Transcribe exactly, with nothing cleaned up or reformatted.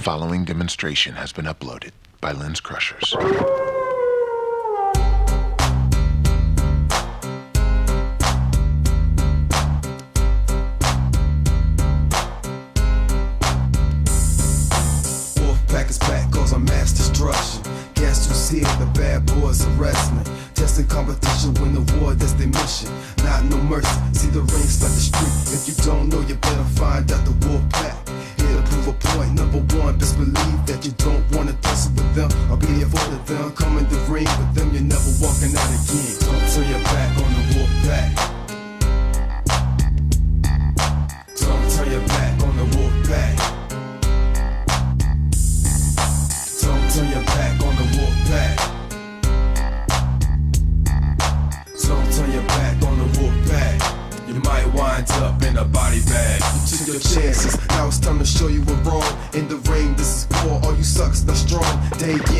following demonstration has been uploaded by Lens Crushers. Wolfpack is back cause I'm mass destruction. Guess who's here? The bad boys are wrestling. Testing competition, win the war, that's their mission. Not no mercy, see the rings like the street. If you don't know, you better find out the Wolfpack. Here to prove a point, number one, best believe that you don't wanna tussle with them or be avoided them. Come in the ring with them, you're never walking out again. Don't turn your back on the Wolfpack. Don't turn your back on the Wolfpack. Don't turn your back on the Wolfpack. Don't turn your back on the Wolfpack. You might wind up in a body bag. You took your chances, now it's time to show you we're wrong. In the ring, this is war, all you sucks not strong. Day